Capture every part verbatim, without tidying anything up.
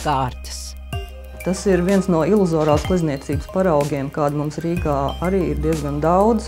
kārtas. Tas ir viens no iluzorās glezniecības paraugiem, kāda mums Rīgā arī ir diezgan daudz,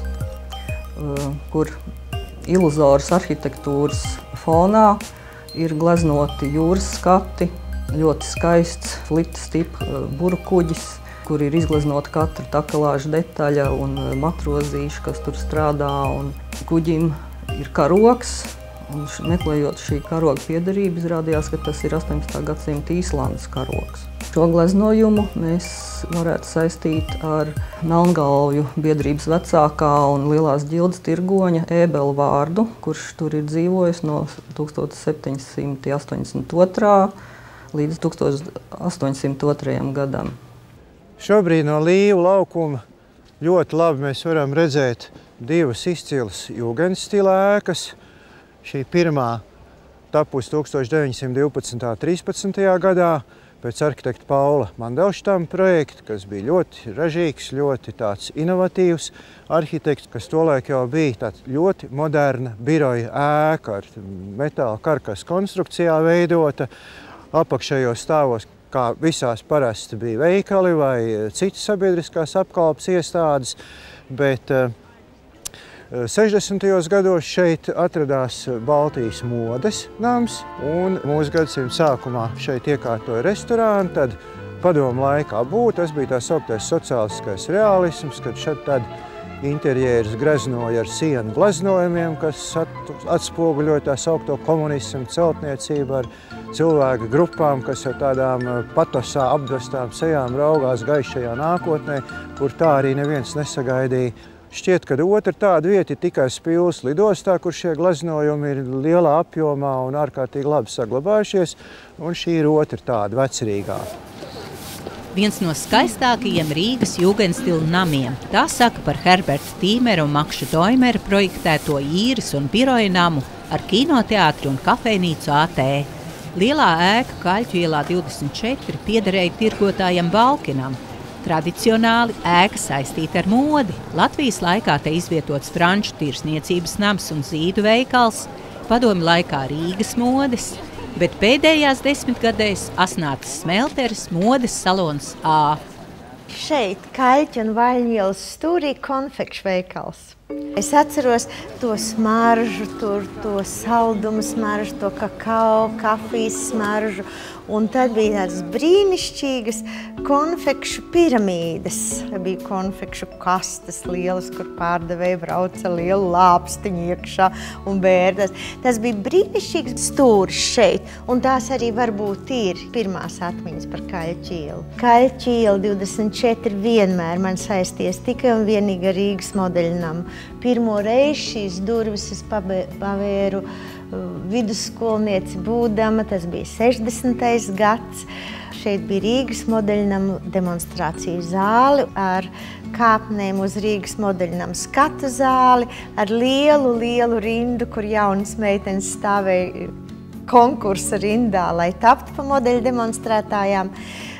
kur iluzoras arhitektūras fonā ir gleznoti jūras skati, ļoti skaists flitas tipa burkuģis, kur ir izgleznota katra takelāža detaļa un matrozīši, kas tur strādā. Un kuģim ir karogs, un meklējot šī karoga piederību, izrādījās, ka tas ir astoņpadsmitā gadsimta Īslandes karogs. Šo gleznojumu mēs varētu saistīt ar Melngalvju biedrības vecākā un lielās ģildes tirgoņa Ēbela vārdu, kurš tur ir dzīvojis no tūkstoš septiņi simti astoņdesmit otrā līdz tūkstoš astoņsimt otrajam gadam. Šobrīd no Līvu laukuma ļoti labi mēs varam redzēt divas izcilas jūgenstila ēkas. Šī pirmā tapusi tūkstoš deviņi simti divpadsmitā un trīspadsmitajā gadā pēc arhitekta Paula Mandelštama projekta, kas bija ļoti ražīgs, ļoti tāds inovatīvs arhitekts, kas tolaik jau bija tāds ļoti moderna biroja ēka ar metāla karkas konstrukcijā veidota. Apakšējos stāvos, kā visās parasti bija veikali vai citas sabiedriskās apkalpes iestādes, bet sešdesmitajos gados šeit atradās Baltijas modes nams, un mūsu gadsimta sākumā šeit iekārtoja restorānu, tad padomu laikā būtu, tas bija tā sauktais sociālistiskais realisms, kad šeit tad interjērs greznoja ar sienu gleznojumiem, kas atspoguļoja tā saukto komunismu celtniecību ar cilvēku grupām, kas ar tādām patosā apdrastām sejām raugās gaišajā nākotnē, kur tā arī neviens nesagaidīja. Šķiet, ka otra tāda vieta ir tikai Spilves lidostā, kur šie gleznojumi ir lielā apjomā un ārkārtīgi labi saglabājušies, un šī ir otra tāda vecrīgā. Viens no skaistākajiem Rīgas jūgenstila namiem. Tā saka par Herberta Tīmera un Makša Doimera projektēto īres un biroja namu ar kinoteātri un kafejnīcu A T. Lielā ēka Kaļķu ielā divdesmit četri piederēja tirgotājam Balkinam. Tradicionāli ēka saistīta ar modi. Latvijas laikā te izvietots franču tirsniecības nams un zīdu veikals, padomju laikā Rīgas modes, bet pēdējās desmitgadēs Asnātas smelteres modes salons A. Šeit Kaļķu un Vaļņu ielas stūrī konfekšu veikals. Es atceros to smaržu, tur, to saldumu smaržu, to kakao, kafijas smaržu, un tad bija tādas brīnišķīgas konfekšu piramīdas. Bija konfekšu kastes lielas, kur pārdevēja brauca lielu lāpstiņu iekšā un bērdas. Tas bija brīnišķīgs stūris šeit, un tās arī varbūt ir pirmās atmiņas par Kaļķu ielu. Kaļķu iela divdesmit četri vienmēr man saisties tikai un vienīgi ar Rīgas modeļnamu. Pirmo reizi šīs durvis es pavēru vidusskolnieci būdama, tas bija sešdesmitais gads. Šeit bija Rīgas modeļnamu demonstrāciju zāli ar kāpnēm uz Rīgas modeļnamu skatu zāli, ar lielu, lielu rindu, kur jaunas meitenes stāvēja konkursa rindā, lai taptu pa modeļu demonstrētājām.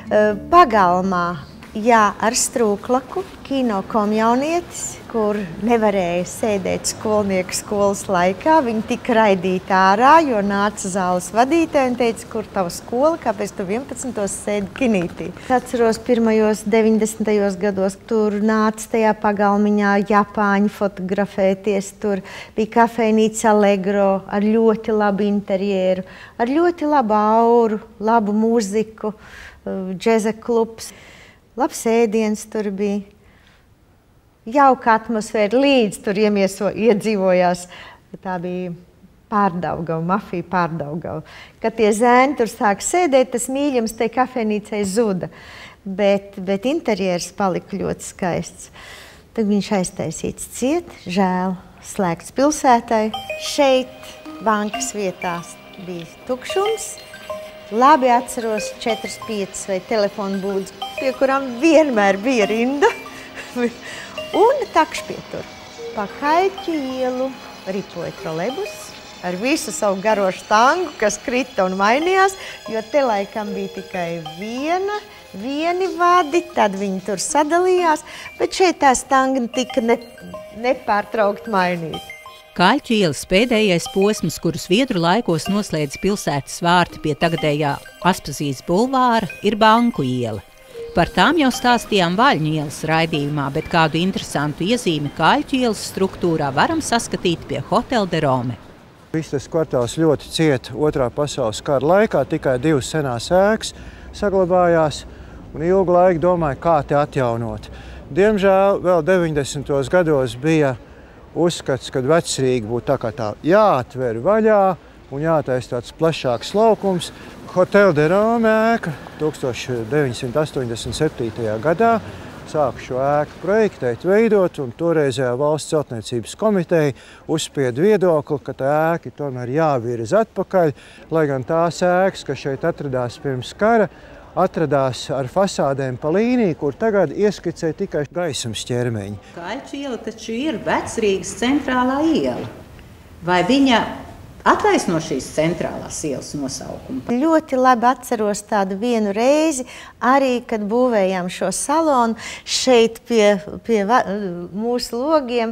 Pagalmā, jā, ar strūklaku, kino komjaunietis, kur nevarēja sēdēt skolnieku skolas laikā. Viņi tika raidīti ārā, jo nāca zāles vadītāji un teica, kur tava skola, kāpēc tu vienpadsmitos sēdi kinītī. Atceros pirmajos deviņdesmitajos gados, tur nāca tajā pagalmiņā Japāņi fotografēties, tur bija kafejnīca Allegro ar ļoti labu interjeru, ar ļoti labu auru, labu mūziku, džeza klubs. Labs ēdiens tur bija. Jauka atmosfēra, līdz tur iemieso, iedzīvojās. Tā bija Pārdaugava, mafija Pārdaugava. Kad tie zēni tur sāk sēdēt, tas mīļums tai kafejnīcai zuda. Bet, bet interjers palika ļoti skaists. Tad viņš aiztaisīts ciet, žēl, slēgts pilsētai. Šeit bankas vietās bija tukšums. Labi atceros četras piecas vai telefonu būdas, pie kurām vienmēr bija rinda. Un takšpietur. Pa Kaļķu ielu ripoja trolejbus ar visu savu garo štangu, kas krita un mainījās, jo te laikam bija tikai viena, vieni vadi, tad viņi tur sadalījās, bet šeit tā stanga tika ne, nepārtraukt mainīta. Kaļķu ielas pēdējais posms, kuru Zviedru laikos noslēdz pilsētas vārti pie tagadējā Aspazijas bulvāra, ir Banku iela. Par tām jau stāstījām Vaļņu ielas raidījumā, bet kādu interesantu iezīmi Kaļķu ielas struktūrā varam saskatīt pie Hotel de Rome. Viss tas kvartāls ļoti cieta otrā pasaules kara laikā, tikai divas senās ēkas saglabājās un ilgu laiku domāju, kā te atjaunot. Diemžēl vēl deviņdesmitos gados bija uzskats, ka Vecrīga būtu tā kā tā jāatver vaļā un jātaisa tāds plašāks laukums. Hotel de Rome ēka tūkstoš deviņsimt astoņdesmit septītajā gadā sāka šo ēku projektēt, veidot, un toreizējā valsts celtniecības komiteja uzspieda viedokli, ka tā ēka tomēr jāvirza atpakaļ, lai gan tās ēkas, kas šeit atradās pirms kara, atradās ar fasādēm pa līniju, kur tagad ieskicē tikai gaismas ķermeņi. Kaļķu iela taču ir Vecrīgas centrālā iela. Vai viņa attaisno šīs centrālās ielas nosaukumu? Ļoti labi atceros tādu vienu reizi, arī, kad būvējām šo salonu šeit pie, pie mūsu logiem,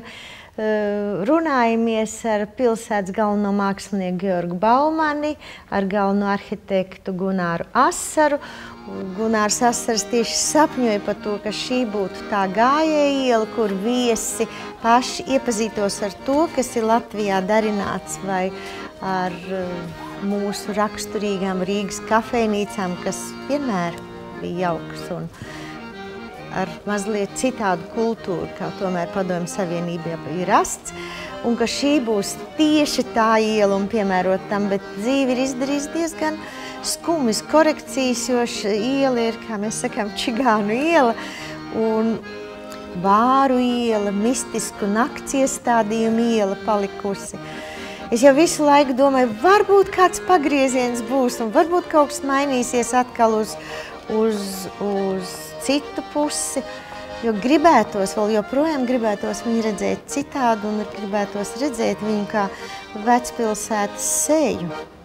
runājamies ar pilsētas galveno mākslinieku Georgu Baumani, ar galveno arhitektu Gunāru Asaru. Gunārs Asars tieši sapņoja par to, ka šī būtu tā gājēja iela, kur viesi paši iepazītos ar to, kas ir Latvijā darināts, vai ar mūsu raksturīgām Rīgas kafejnīcām, kas vienmēr bija jaukas un ar mazliet citādu kultūru, kā tomēr Padomju Savienībā ir rasts, un ka šī būs tieši tā iela un piemērot tam, bet dzīve ir izdarījis diezgan skumjas korekcijas, jo šī iela ir, kā mēs sakām, čigānu iela un bāru iela, mistisku nakts iestādījumu iela palikusi. Es jau visu laiku domāju, varbūt kāds pagrieziens būs un varbūt kaut kas mainīsies atkal uz, uz, uz citu pusi, jo gribētos, vēl joprojām gribētos viņu redzēt citādu un gribētos redzēt viņu kā vecpilsētas seju.